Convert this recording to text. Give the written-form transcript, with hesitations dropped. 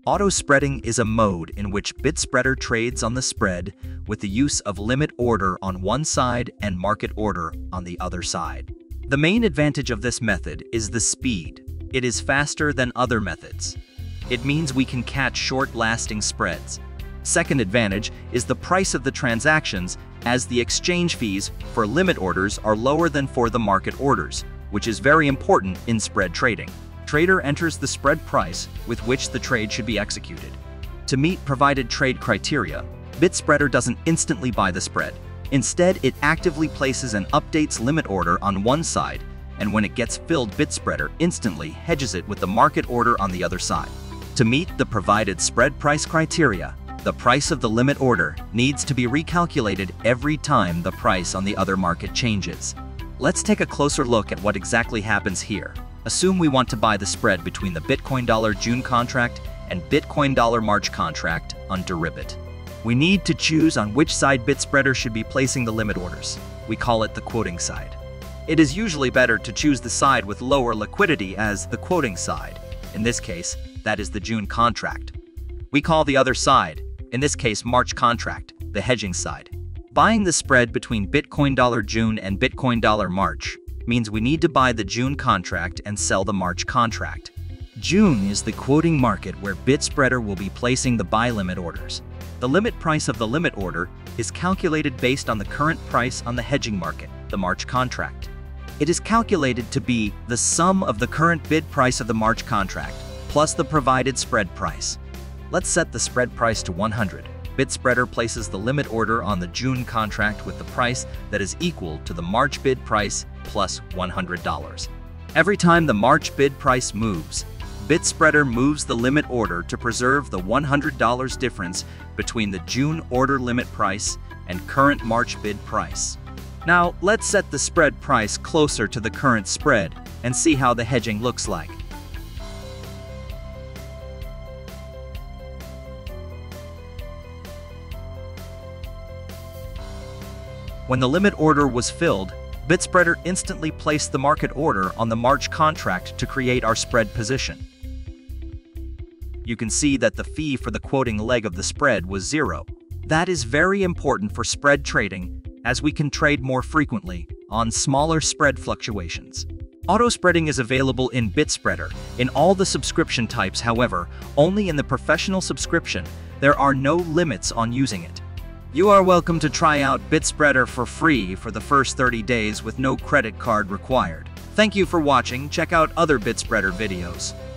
Autospreading is a mode in which BitSpreader trades on the spread with the use of limit order on one side and market order on the other side. The main advantage of this method is the speed. It is faster than other methods. It means we can catch short-lasting spreads. Second advantage is the price of the transactions, as the exchange fees for limit orders are lower than for the market orders, which is very important in spread trading. Trader enters the spread price with which the trade should be executed. To meet provided trade criteria, BitSpreader doesn't instantly buy the spread. Instead, it actively places and updates limit order on one side, and when it gets filled, BitSpreader instantly hedges it with the market order on the other side. To meet the provided spread price criteria, the price of the limit order needs to be recalculated every time the price on the other market changes. Let's take a closer look at what exactly happens here. Assume we want to buy the spread between the Bitcoin dollar June contract and Bitcoin dollar March contract on Deribit. We need to choose on which side BitSpreader should be placing the limit orders. We call it the quoting side. It is usually better to choose the side with lower liquidity as the quoting side. In this case, that is the June contract. We call the other side, in this case March contract, the hedging side. Buying the spread between Bitcoin dollar June and Bitcoin dollar March means we need to buy the June contract and sell the March contract. June is the quoting market where BitSpreader will be placing the buy limit orders. The limit price of the limit order is calculated based on the current price on the hedging market, the March contract. It is calculated to be the sum of the current bid price of the March contract plus the provided spread price. Let's set the spread price to 100. BitSpreader places the limit order on the June contract with the price that is equal to the March bid price plus $100. Every time the March bid price moves, BitSpreader moves the limit order to preserve the $100 difference between the June order limit price and current March bid price. Now, let's set the spread price closer to the current spread and see how the hedging looks like. When the limit order was filled, BitSpreader instantly placed the market order on the March contract to create our spread position. You can see that the fee for the quoting leg of the spread was 0. That is very important for spread trading, as we can trade more frequently on smaller spread fluctuations. Autospreading is available in BitSpreader in all the subscription types. However, only in the professional subscription, there are no limits on using it. You are welcome to try out BitSpreader for free for the first 30 days with no credit card required. Thank you for watching. Check out other BitSpreader videos.